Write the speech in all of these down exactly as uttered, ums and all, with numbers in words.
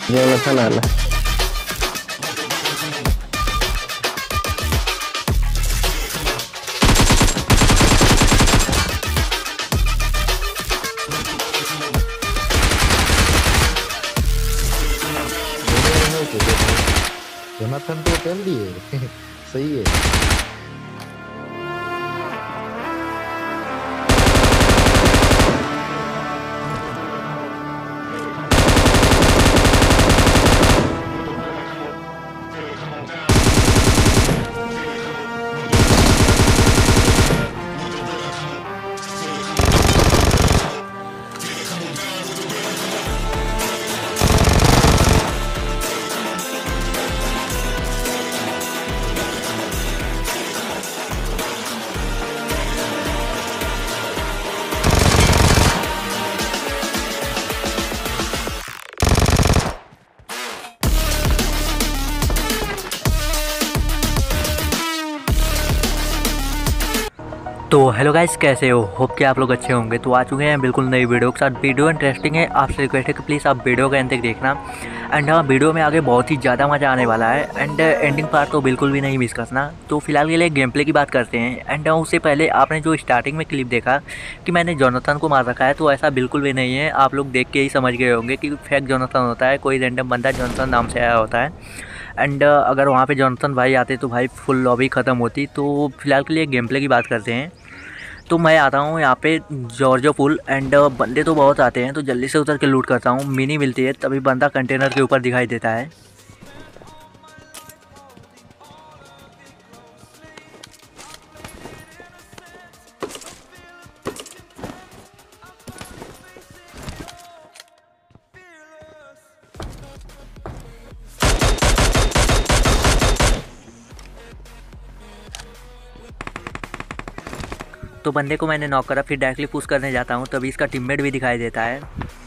Jonathan आला। Jonathan तो कर लिए। सही है। तो हेलो गाइस, कैसे हो? होप कि आप लोग अच्छे होंगे। तो आ चुके हैं बिल्कुल नई वीडियो के साथ। वीडियो इंटरेस्टिंग है, आपसे रिक्वेस्ट है कि प्लीज़ आप वीडियो का एंड तक देखना। एंड हाँ, वीडियो में आगे बहुत ही ज़्यादा मज़ा आने वाला है। एंड एंडिंग पार्ट तो बिल्कुल भी नहीं मिस करना। तो फिलहाल के लिए गेम प्ले की बात करते हैं। एंड उससे पहले आपने जो स्टार्टिंग में क्लिप देखा कि मैंने जोनाथन को मार रखा है, तो ऐसा बिल्कुल भी नहीं है। आप लोग देख के ही समझ गए होंगे कि फेक जोनाथन होता है, कोई रैंडम बंदा जोनाथन नाम से आया होता है। एंड अगर वहाँ पे जोनाथन भाई आते तो भाई फुल लॉबी ख़त्म होती। तो फिलहाल के लिए गेम प्ले की बात करते हैं। तो मैं आता हूँ यहाँ पे जॉर्जो पुल। एंड बंदे तो बहुत आते हैं, तो जल्दी से उतर के लूट करता हूँ। मिनी मिलती है, तभी बंदा कंटेनर के ऊपर दिखाई देता है। तो बंदे को मैंने नॉक करा, फिर डायरेक्टली पुश करने जाता हूँ, तभी इसका टीममेट भी दिखाई देता है।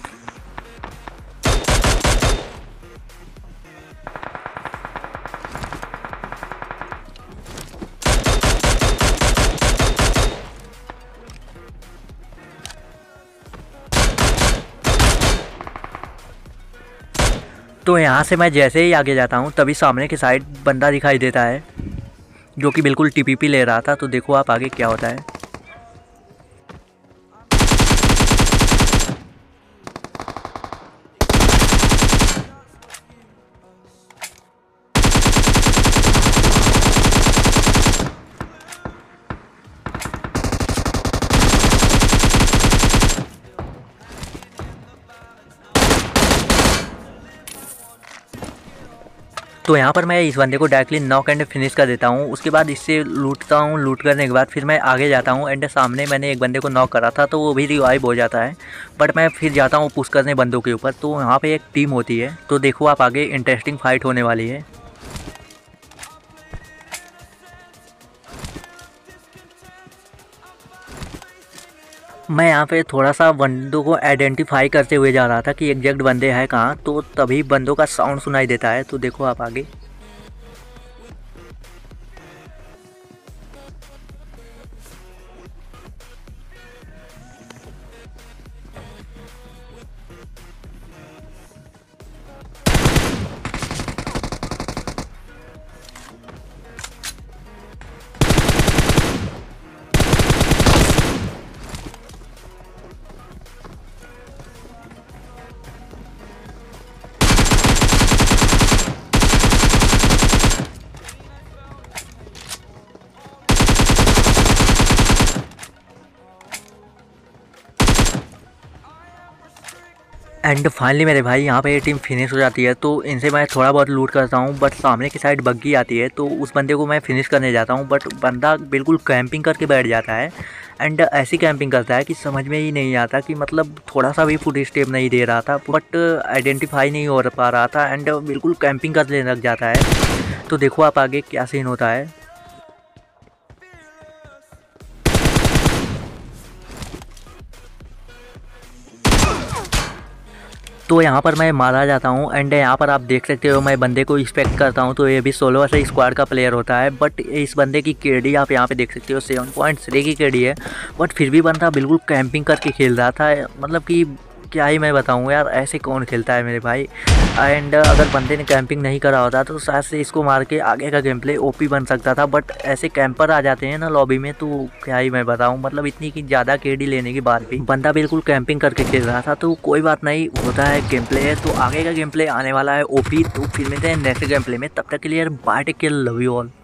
तो यहाँ से मैं जैसे ही आगे जाता हूँ, तभी सामने की साइड बंदा दिखाई देता है, जो कि बिल्कुल टीपीपी ले रहा था। तो देखो आप आगे क्या होता है। तो यहाँ पर मैं इस बंदे को डायरेक्टली नॉक एंड फिनिश कर देता हूँ। उसके बाद इससे लूटता हूँ। लूट करने के बाद फिर मैं आगे जाता हूँ। एंड सामने मैंने एक बंदे को नॉक करा था, तो वो भी रिवाइव हो जाता है। बट मैं फिर जाता हूँ पुश करने बंदों के ऊपर। तो यहाँ पे एक टीम होती है, तो देखो आप आगे इंटरेस्टिंग फाइट होने वाली है। मैं यहाँ पे थोड़ा सा बंदों को आइडेंटिफाई करते हुए जा रहा था कि एग्जैक्ट बंदे हैं कहाँ। तो तभी बंदों का साउंड सुनाई देता है, तो देखो आप आगे। एंड फाइनली मेरे भाई यहाँ पे ये टीम फिनिश हो जाती है। तो इनसे मैं थोड़ा बहुत लूट करता हूँ, बट सामने की साइड बग्गी आती है, तो उस बंदे को मैं फिनिश करने जाता हूँ। बट बंदा बिल्कुल कैंपिंग करके बैठ जाता है। एंड ऐसी कैंपिंग करता है कि समझ में ही नहीं आता कि मतलब थोड़ा सा भी फुट स्टेप नहीं दे रहा था, बट आइडेंटिफाई नहीं हो पा रहा था। एंड बिल्कुल कैंपिंग करने लग जाता है। तो देखो आप आगे क्या सीन होता है। तो यहाँ पर मैं मारा जाता हूँ। एंड यहाँ पर आप देख सकते हो मैं बंदे को एक्सपेक्ट करता हूँ, तो ये भी सोलो से स्क्वाड का प्लेयर होता है। बट इस बंदे की केडी आप यहाँ पे देख सकते हो, सेवन पॉइंट थ्री की केडी है। बट फिर भी बंदा बिल्कुल कैंपिंग करके खेल रहा था। मतलब कि क्या ही मैं बताऊँ यार, ऐसे कौन खेलता है मेरे भाई। एंड अगर बंदे ने कैंपिंग नहीं करा होता तो शायद से इसको मार के आगे का गेम प्ले ओपी बन सकता था, बट ऐसे कैंपर आ जाते हैं ना लॉबी में, तो क्या ही मैं बताऊँ। मतलब इतनी की ज़्यादा केडी लेने के बाद भी बंदा बिल्कुल कैंपिंग करके खेल रहा था। तो कोई बात नहीं, होता है गेम प्ले है, तो आगे का गेम प्ले आने वाला है ओपी। तो फिर मिलते हैं नेक्स्ट गेम प्ले में, तब तक के लिए bye take care, love you all.